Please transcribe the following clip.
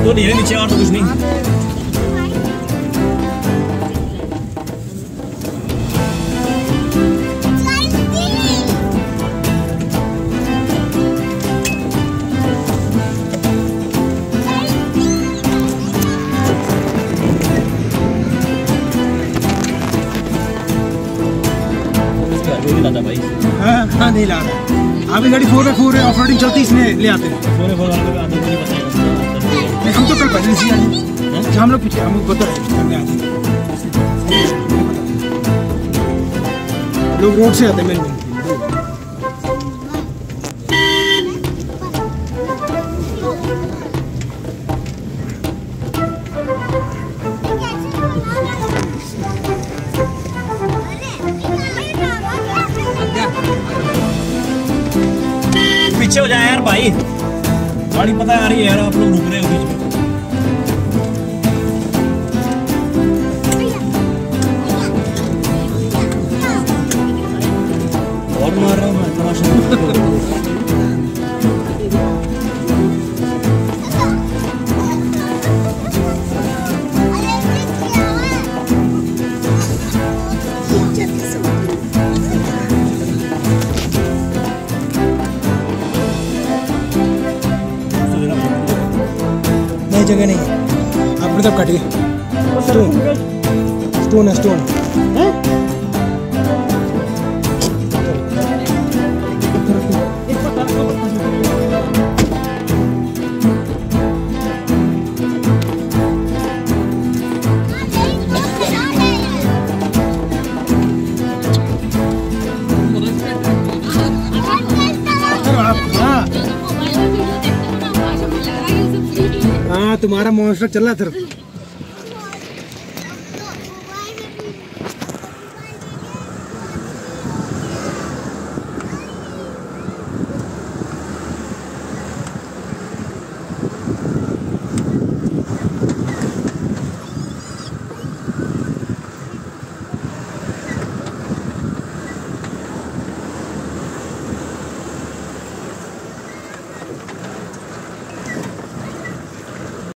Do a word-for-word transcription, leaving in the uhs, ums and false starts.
तो धीरे नीचे और तो कुछ नहीं। भाई हाँ हाँ नहीं ला रहा। अभी गाड़ी फोर बाई फोर है, ऑफ रोडिंग चलती इसमें ले आते हैं। फोर बाई फोर वाले का आदमी नहीं बताएगा। हम तो कल पहले से आए, हम लोग पीछे, हम लोग बता रहे लोग रोड से आते हैं। मेन पीछे हो जाए यार भाई, गाड़ी पता आ रही है यार, आप लोग रुक रहे हो बीच में। और मार रहा हूँ मैं तमाशा। जगह नहीं है, आपने तब काट गया। स्टोन स्टोन है, स्टोन हाँ, तुम्हारा मॉन्स्टर चल रहा था।